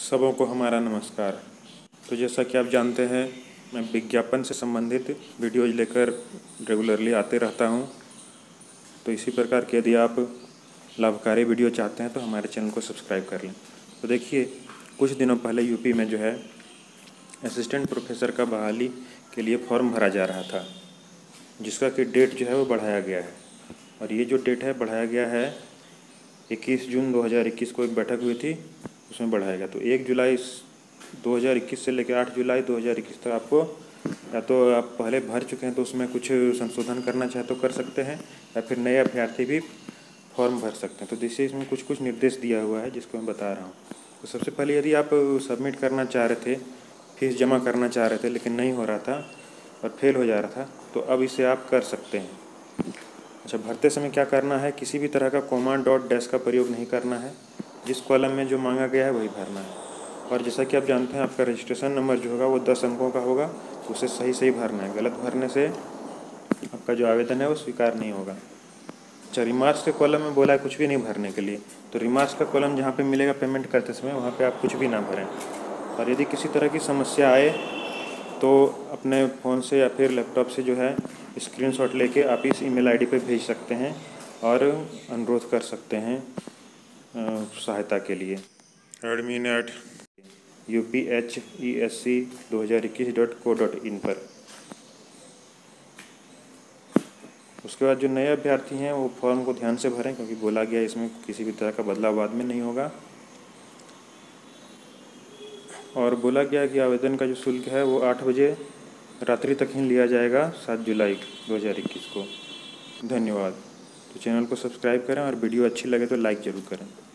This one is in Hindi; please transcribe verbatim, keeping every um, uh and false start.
सबों को हमारा नमस्कार। तो जैसा कि आप जानते हैं, मैं विज्ञापन से संबंधित वीडियोज लेकर रेगुलरली आते रहता हूं। तो इसी प्रकार के यदि आप लाभकारी वीडियो चाहते हैं तो हमारे चैनल को सब्सक्राइब कर लें। तो देखिए, कुछ दिनों पहले यूपी में जो है असिस्टेंट प्रोफेसर का बहाली के लिए फॉर्म भरा जा रहा था, जिसका कि डेट जो है वो बढ़ाया गया है। और ये जो डेट है बढ़ाया गया है इक्कीस जून दो हज़ार इक्कीस को एक बैठक हुई थी, उसमें बढ़ाया गया। तो एक जुलाई दो हज़ार इक्कीस से लेकर आठ जुलाई दो हज़ार इक्कीस तक आपको, या तो आप पहले भर चुके हैं तो उसमें कुछ संशोधन करना चाहे तो कर सकते हैं, या फिर नए अभ्यर्थी भी फॉर्म भर सकते हैं। तो जैसे इसमें कुछ कुछ निर्देश दिया हुआ है जिसको मैं बता रहा हूँ। तो सबसे पहले यदि आप सबमिट करना चाह रहे थे, फीस जमा करना चाह रहे थे लेकिन नहीं हो रहा था और फेल हो जा रहा था, तो अब इसे आप कर सकते हैं। अच्छा, भरते समय क्या करना है, किसी भी तरह का कोमा डॉट डैश का प्रयोग नहीं करना है। जिस कॉलम में जो मांगा गया है वही भरना है। और जैसा कि आप जानते हैं, आपका रजिस्ट्रेशन नंबर जो होगा वो दस अंकों का होगा, तो उसे सही सही भरना है। गलत भरने से आपका जो आवेदन है वो स्वीकार नहीं होगा। अच्छा, रिमार्क्स के कॉलम में बोला है कुछ भी नहीं भरने के लिए, तो रिमार्क्स का कॉलम जहाँ पे मिलेगा पेमेंट करते समय, वहाँ पे आप कुछ भी ना भरें। और यदि किसी तरह की समस्या आए तो अपने फ़ोन से या फिर लैपटॉप से जो है स्क्रीनशॉट लेके आप इस ईमेल आईडी पे भेज सकते हैं और अनुरोध कर सकते हैं सहायता के लिए। Admin at U P H E S C दो हज़ार इक्कीस डॉट को डॉट इन पर। उसके बाद जो नए अभ्यर्थी हैं वो फॉर्म को ध्यान से भरें, क्योंकि बोला गया इसमें किसी भी तरह का बदलाव बाद में नहीं होगा। और बोला गया कि आवेदन का जो शुल्क है वो आठ बजे रात्रि तक ही लिया जाएगा, सात जुलाई दो हज़ार इक्कीस को। धन्यवाद। तो चैनल को सब्सक्राइब करें और वीडियो अच्छी लगे तो लाइक ज़रूर करें।